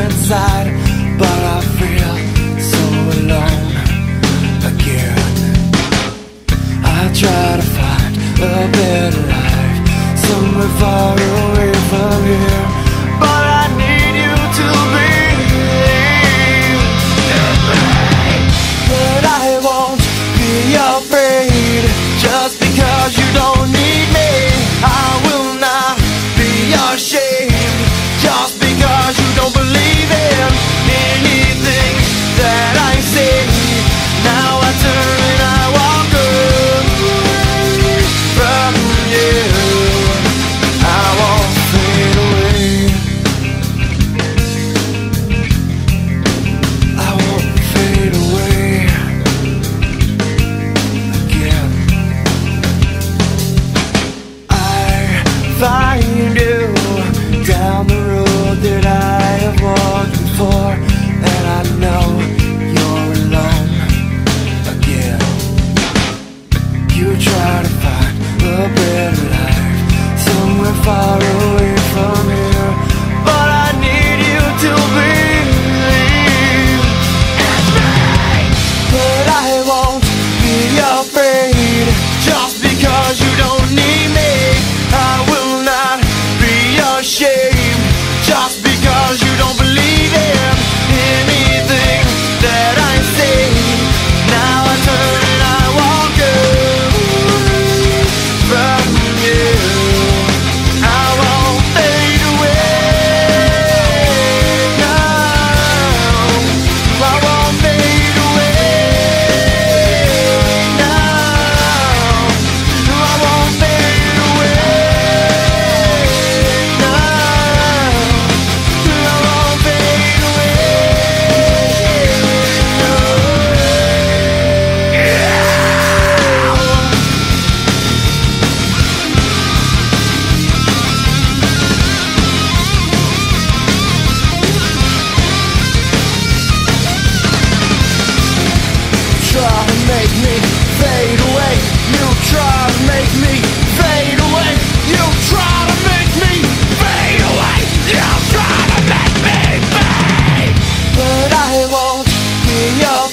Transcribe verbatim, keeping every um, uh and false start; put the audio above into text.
inside, but I feel so alone again. I try to find a better life somewhere far away from here, but I need you to believe in me. But I won't be afraid just because you don't need me. I will not be ashamed just because you don't believe in anything that I say. Now I turn and I walk away from you. I won't fade away. I won't fade away again. I find you down the road that I have walked before, and I know you're alone again. You try to find a better life somewhere far away from here, but I need you to believe in me. But I won't be afraid just because you don't need me. I will not be ashamed just because you don't believe in anything that I say. Now I turn and I walk away from you. I won't fade away now. I won't fade away now. I won't fade away now. I won't fade away Try to make me fade away. You try to make me fade away. You try to make me fade away. You try to make me fade. But I won't be your